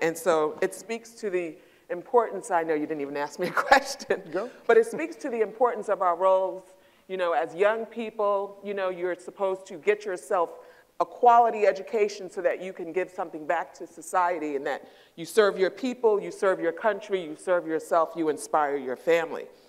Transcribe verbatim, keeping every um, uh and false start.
And so it speaks to the importance, I know you didn't even ask me a question, Go. but it speaks to the importance of our roles. You know, as young people, you know, you're supposed to get yourself a quality education so that you can give something back to society, and that you serve your people, you serve your country, you serve yourself, you inspire your family.